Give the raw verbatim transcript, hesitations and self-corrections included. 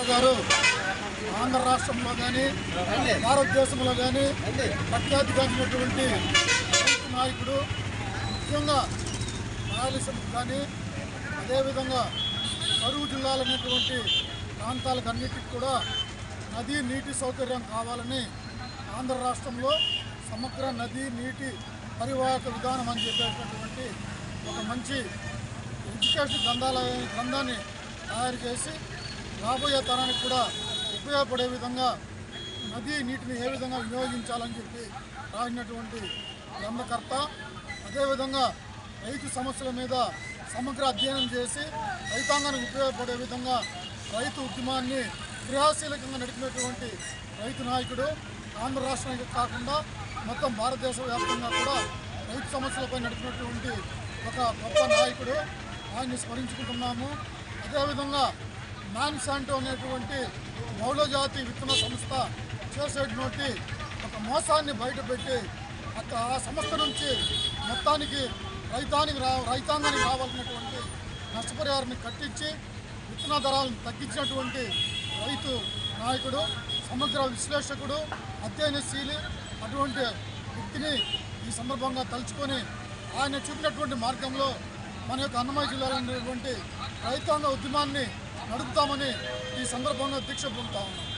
గారు ఆంధ్ర రాష్ట్రంలో కానీ భారతదేశంలో కానీ ప్రఖ్యాతిగాంచినటువంటి నాయకుడు. ముఖ్యంగా రాయలసీమకు కానీ అదేవిధంగా కరువు జిల్లాలు అనేటువంటి ప్రాంతాలకు అన్నిటికీ కూడా నదీ నీటి సౌకర్యం కావాలని ఆంధ్ర రాష్ట్రంలో సమగ్ర నదీ నీటి పరివాహక విధానం అని చెప్పేటటువంటి ఒక మంచి ఎడ్యుకేషన్ గ్రంథాల గ్రంథాన్ని తయారు చేసి రాబోయే తరానికి కూడా ఉపయోగపడే విధంగా నదీ నీటిని ఏ విధంగా వినియోగించాలని చెప్పి రాసినటువంటి గ్రంథకర్త. అదేవిధంగా రైతు సమస్యల మీద సమగ్ర అధ్యయనం చేసి రైతాంగానికి ఉపయోగపడే విధంగా రైతు ఉద్యమాన్ని క్రియాశీలకంగా నడిపినటువంటి రైతు నాయకుడు. ఆంధ్ర రాష్ట్రానికి కాకుండా మొత్తం భారతదేశ వ్యాప్తంగా కూడా రైతు సమస్యలపై నడిపినటువంటి ఒక గొప్ప నాయకుడు. ఆయన్ని స్మరించుకుంటున్నాము. అదేవిధంగా మాన్సాంటో అనేటువంటి బహుళజాతి విత్తన సంస్థ చేసేటువంటి ఒక మోసాన్ని బయటపెట్టి ఆ సంస్థ నుంచి మొత్తానికి రైతానికి రా రైతాంగానికి రావాల్సినటువంటి నష్టపరిహారాన్ని కట్టించి విత్తన ధరలను తగ్గించినటువంటి రైతు నాయకుడు, సమగ్ర విశ్లేషకుడు, అధ్యయనశీలి. అటువంటి వ్యక్తిని ఈ సందర్భంగా తలుచుకొని ఆయన చూపినటువంటి మార్గంలో మన యొక్క అన్నమయ్య జిల్లాలో ఉన్నటువంటి రైతాంగ ఉద్యమాన్ని నడుపుతామని ఈ సందర్భంగా దీక్ష పొందుతా ఉన్నాం.